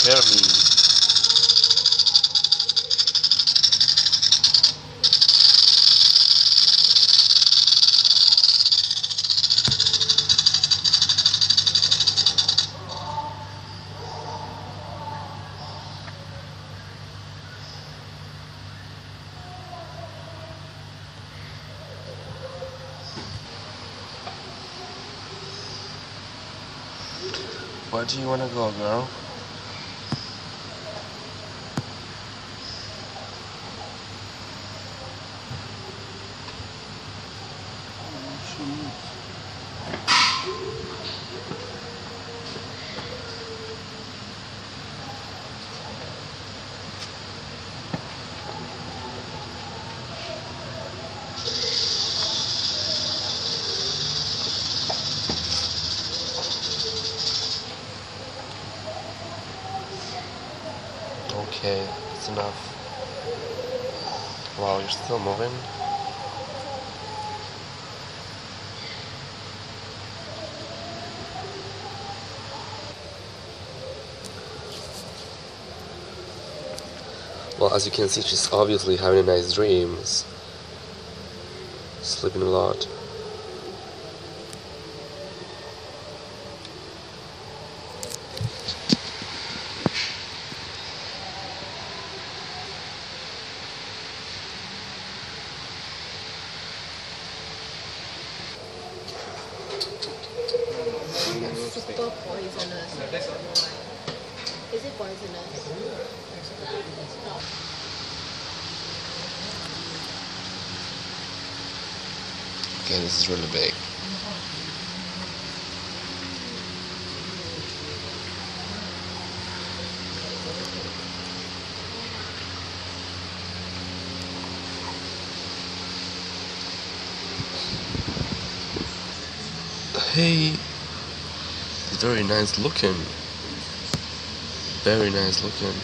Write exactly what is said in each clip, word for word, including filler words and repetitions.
hear me. Where do you want to go, girl? Okay, that's enough. Wow, you're still moving? Well, as you can see, she's obviously having a nice dreams. Sleeping a lot. Super poisonous. Is it poisonous? Okay, this is really big. Hey, it's very nice looking. Very nice looking.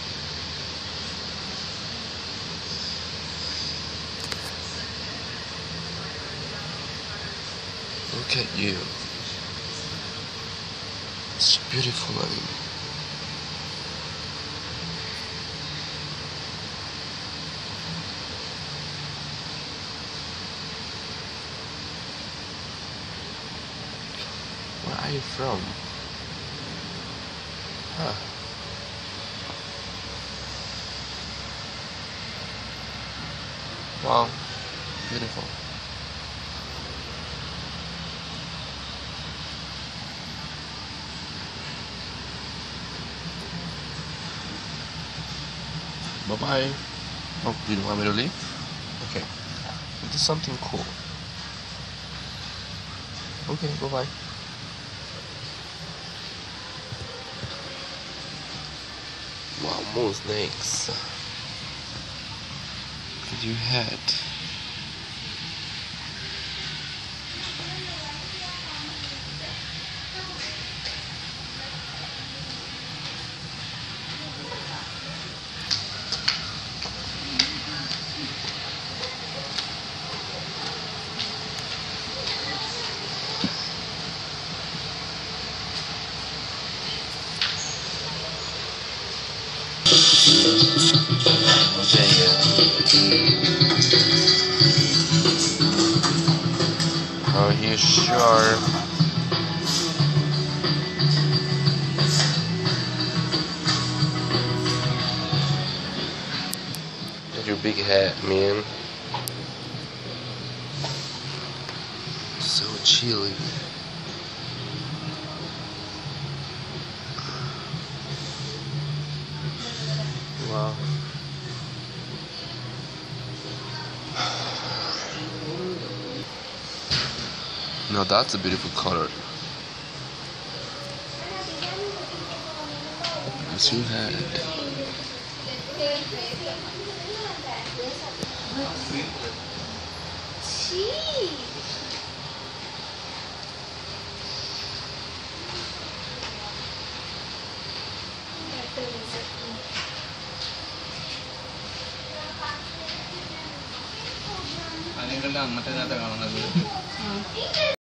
Look at you. It's beautiful, I mean. Where are you from? Huh. Wow, beautiful. Bye-bye. Oh, you don't want me to leave? Okay. Do something cool. Okay, bye-bye. Wow, more snakes. Look at your head. Are you sure? Look at your big head, man. So chilly. Wow. Now that's a beautiful color. What's your head? Ano yung lang, mata natin ang